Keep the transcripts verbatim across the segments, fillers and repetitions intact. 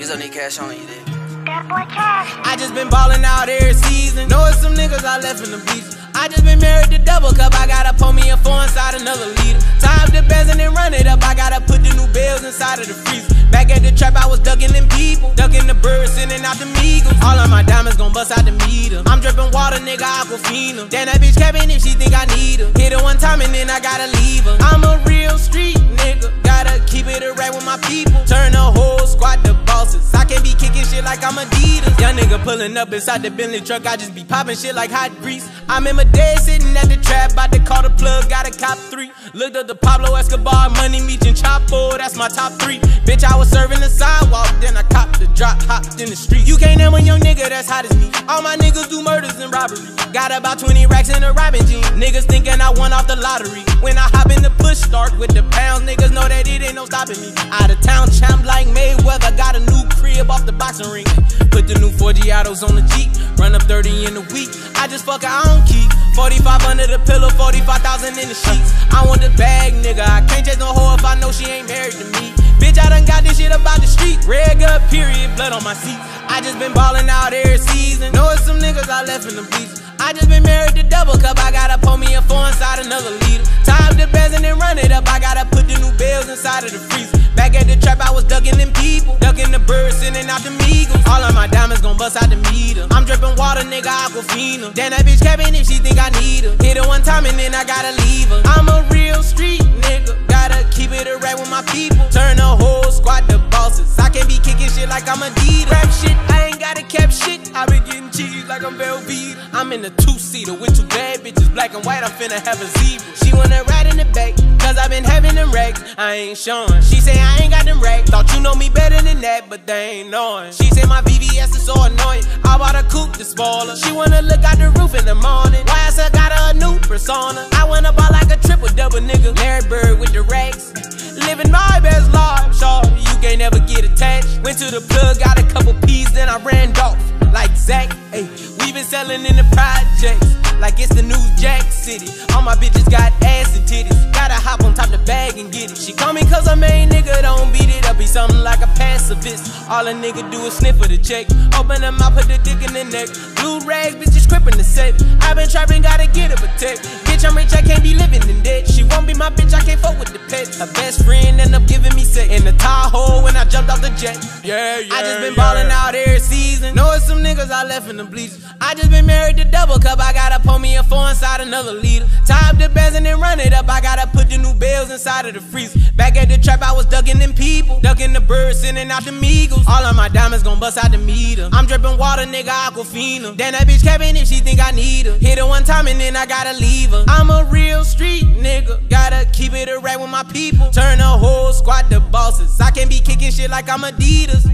Bitch, I need cash on you, then. That boy cash. I just been ballin' out every season. Know it's some niggas I left in the beach. I just been married to double cup. I gotta pour me a four inside another liter. Tie up the bands and then run it up. I gotta put the new bills inside of the freezer. Back at the trap, I was ducking them people. Ducking the birds, sending out the meagles. All of my diamonds gon' bust out the meter. I'm drippin' water, nigga, Aquafina. Damn, that bitch capping if she think I need her. Hit her one time and then I gotta leave her. I'm a real street nigga. Gotta keep it a rap with my people. Turn the whole squad to bosses. I can't be kicking shit like I'm Adidas. Young nigga pulling up inside the Bentley truck. I just be popping shit like hot grease. I'm in my day sitting at the trap. About to call the plug, got a cop three. Looked up the Pablo Escobar, Money Meech and Chapo. That's my top three. Bitch, I was serving the sidewalk, then I copped the drop, hopped in the street. You can't name a young nigga that's hot as me. All my niggas do murders and robbery. Got about twenty racks in a robbing jean. Niggas thinking I won off the lottery. When I hop in the push start with the pounds, niggas know that it ain't no stopping me. Out of town champ like Mayweather, got a new crib off the boxing ring. Put the new four Giottos on the Jeep, run up thirty in a week. I just fuck her, I don't keep. forty-five under the pillow, forty-five thousand in the sheets. I want the bag, nigga. I can't chase no hoe if I know she ain't married to me. Bitch, I done got this shit about the street. Red gut, period, blood on my seat. I just been ballin' out every season. Know it's some niggas I left in the beach. I just been married to double cup. I gotta pour me a four inside another liter. Tie up the bands and then run it up. I gotta put the new bills inside of the freezer. Back at the trap, I was ducking them people. Ducking the birds, sending out the meagles. All of my diamonds gon' bust out the meter. I'm drippin' water, nigga, Aquafina. Damn, that bitch capping if she think I need her. Hit her one time and then I gotta leave her. I'm a real street nigga. Gotta keep it a rap with my people. Turn the whole squad to bosses. I can't be kicking shit like I'm Adidas. Rap shit, I ain't gotta cap shit. I been getting cheese like I'm Velveeta. I'm in a two-seater with two bad bitches, black and white. I'm finna have a zebra. She wanna ride in the back, cause I been having them racks. I ain't showing. She say I ain't got them racks. Thought you know me better than that, but they ain't knowing. She say my V V S is so annoying. I bought a coupe to spoil her. She wanna look out the roof in the morning. Why I still got her a new persona? I went up like a triple double nigga. Larry Bird with the racks. Living my best life, shorty, you can't never get attached. Went to the plug, got a couple P's, then I ran off like Zach. Ay, we been selling in the projects like it's the new Jack City. All my bitches got ass and titties. Gotta hop on top the bag and get it. She call me cause her main nigga don't beat it up. He something like a pacifist. All a nigga do is sniff for the check. Open them out, put the dick in the neck. Blue rags, bitch, just crippin' the set. I been trapping, gotta get it protect. Bitch, I'm rich, I can't be living in debt. She won't be my bitch, I can't fuck with the pets. Her best friend end up giving me set in the Tahoe when I jumped off the jet. Yeah, yeah, I just been yeah. ballin' out every season. Know it's some niggas I left in the bleachers. I just been married to double cup. I gotta pour me a four inside another liter. Tie up the bands and then run it up. I gotta put the new bills inside of the freezer. Back at the trap, I was ducking them people. Ducking the birds, sending out the meagles. All of my diamonds gon' bust out the meter. I'm drippin' water, nigga, Aquafina. Damn, that bitch capping if she think I need her. Hit her one time and then I gotta leave her. I'm a real street nigga. Gotta keep it a rap with my people. Turn the whole squad to bosses. I can't be kicking shit like I'm Adidas.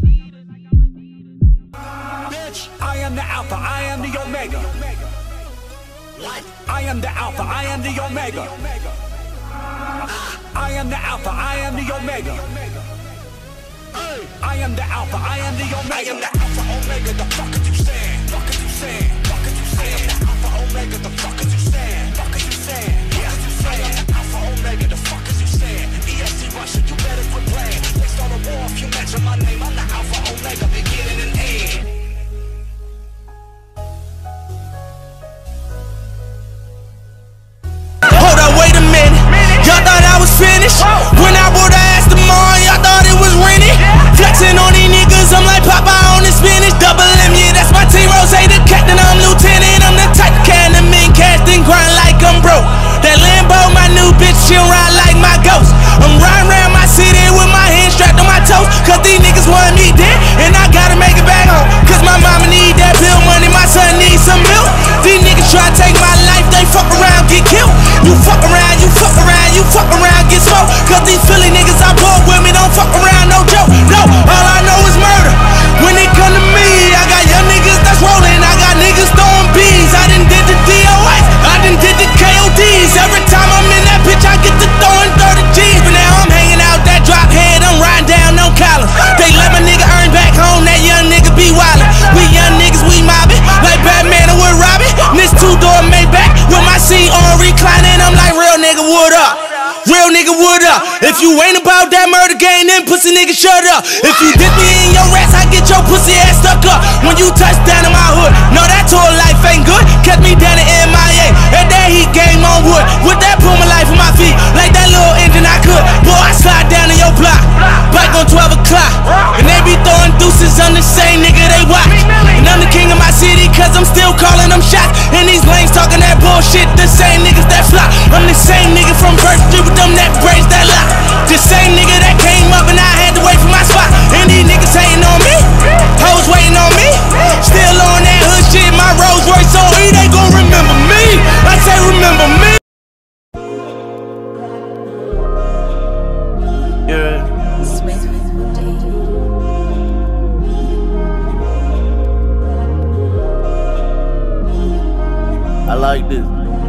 Bitch, I am the Alpha, I am the Omega. What? I am the Alpha, I am the Omega. I am the Alpha, I am the Omega. I am the Alpha, I am the Omega. I am the Alpha, Omega, the fuck are you saying? Fuck are you saying? Fuck are you saying? I am the Alpha, Omega, the fuck are you saying? Fuck are you saying? Yeah, I am the Alpha, Omega, the fuck are you saying? E S T Russia, you better quit playing. They start a war if you mention my name. I'm the Alpha, Omega, beginning and end. Hold up, wait a minute. Y'all thought I was finished? When I wore the ass tomorrow, y'all thought it was rented? Flexing on these niggas, I'm like Popeye on the spinach. Double M, yeah, that's my team. Rose, the captain, I'm lieutenant. I'm the type can the men cast and grind like I'm broke. That Lambo, my new bitch, she'll ride like my ghost. I'm riding around my city with my hands strapped on my toes. Cause these niggas want me dead, and I gotta make it back home. Cause my mama need that bill money, my son needs some milk. These niggas try to take my life, they fuck around, get killed. You fuck around, you fuck around, you fuck around, get smoked. Cause these Philly niggas I bought with me don't fuck around, no joke. No, all I know is murder. When it come to me, I got young niggas that's rolling. I got niggas throwing bees. I done did the D O X, I done did the K O Ds. Every time I'm in that bitch, I get to throwing thirty G's. But now I'm hanging out that drop head, I'm riding down no collar. They let my nigga earn back home, that young nigga be wildin'. We young niggas, we mobbin', like Batman and we're robbing. This two-door Maybach with my seat on reclining. I'm like, real nigga, what up? Real real nigga, what up? If you ain't about that murder game, then pussy nigga, shut up. If you dip me in your ass, I get your pussy ass stuck up. When you touch down in my hood, no, that tour life ain't good. Kept me down in M I A, and that heat game on wood. With that Puma life on my feet, like that little engine I could. Boy, I slide down in your block, bike on twelve o'clock. And they be throwing deuces on the same nigga they watch. And I'm the king of my city, cause I'm still calling them shots. And these lanes talking that bullshit, the same niggas that flop. I'm the same nigga from First Street with them that braids that lock. The same nigga that came up and I had to wait for my spot. And these niggas hating on me, hoes waiting on me. Still on that hood shit, my Rolls Royce on E, they gon' remember me. I say remember me. Yeah. I like this.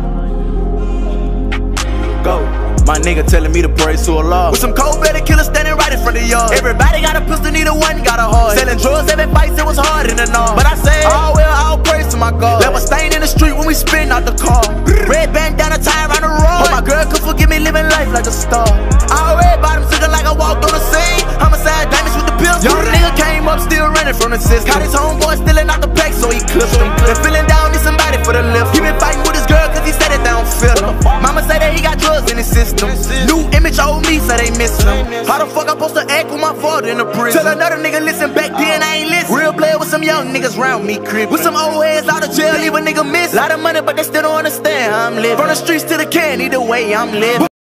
Go. My nigga telling me to pray to Allah. With some cold-blooded killers standing right in front of y'all. Everybody got a pistol, neither one got a heart. Selling drugs, every fight, it was hard in the north. But I say, all well, all praise to my God. Left a stain in the street when we spin out the car. Red bandana tie around the road. Hope my girl could forgive me living life like a star. All red bottoms looking like I walked on the scene. Homicide diamonds with the pills. Young nigga came up still running from the system. Caught his homeboy stealing out the pack, so he clipped him. And feeling down, need somebody for the lift. He been fighting with his girl cause he said it down feel him. Mama say that he got drugs in his system. New image old me, so they miss him. How the fuck I supposed to act with my father in the prison? Tell another nigga listen, back then I ain't listen. Real player with some young niggas round me crib. With some old heads out of jail, leave a nigga miss. Lot of money but they still don't understand how I'm living. From the streets to the can, either way I'm living.